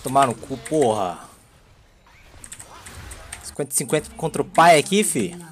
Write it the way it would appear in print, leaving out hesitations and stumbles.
Tomar no cu, porra. 50-50 contra o pai aqui, fi.